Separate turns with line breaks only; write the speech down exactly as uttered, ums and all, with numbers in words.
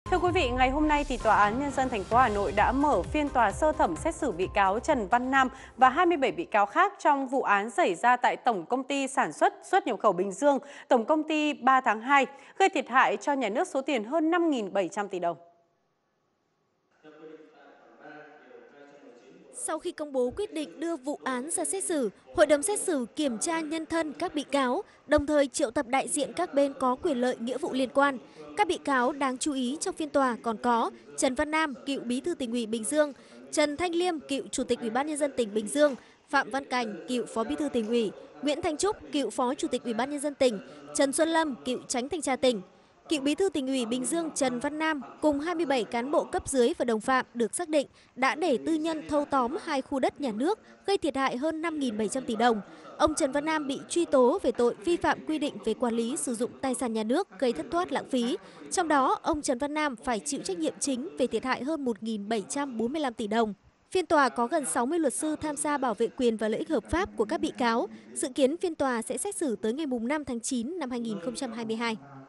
Thưa quý vị, ngày hôm nay thì Tòa án Nhân dân thành phố Hà Nội đã mở phiên tòa sơ thẩm xét xử bị cáo Trần Văn Nam và hai mươi bảy bị cáo khác trong vụ án xảy ra tại Tổng công ty Sản xuất xuất nhập khẩu Bình Dương, Tổng công ty ba tháng hai, gây thiệt hại cho nhà nước số tiền hơn năm nghìn bảy trăm tỷ đồng.
Sau khi công bố quyết định đưa vụ án ra xét xử, Hội đồng xét xử kiểm tra nhân thân các bị cáo, đồng thời triệu tập đại diện các bên có quyền lợi nghĩa vụ liên quan. Các bị cáo đáng chú ý trong phiên tòa còn có Trần Văn Nam, cựu Bí thư Tỉnh ủy Bình Dương, Trần Thanh Liêm, cựu Chủ tịch Ủy ban Nhân dân tỉnh Bình Dương, Phạm Văn Cảnh, cựu Phó Bí thư Tỉnh ủy, Nguyễn Thanh Trúc, cựu Phó Chủ tịch Ủy ban Nhân dân tỉnh, Trần Xuân Lâm, cựu Chánh Thanh tra tỉnh. Cựu Bí thư Tỉnh ủy Bình Dương Trần Văn Nam cùng hai mươi bảy cán bộ cấp dưới và đồng phạm được xác định đã để tư nhân thâu tóm hai khu đất nhà nước, gây thiệt hại hơn năm nghìn bảy trăm tỷ đồng. Ông Trần Văn Nam bị truy tố về tội vi phạm quy định về quản lý sử dụng tài sản nhà nước gây thất thoát lãng phí. Trong đó, ông Trần Văn Nam phải chịu trách nhiệm chính về thiệt hại hơn một nghìn bảy trăm bốn mươi lăm tỷ đồng. Phiên tòa có gần sáu mươi luật sư tham gia bảo vệ quyền và lợi ích hợp pháp của các bị cáo. Dự kiến phiên tòa sẽ xét xử tới ngày năm tháng chín năm hai nghìn không trăm hai mươi hai.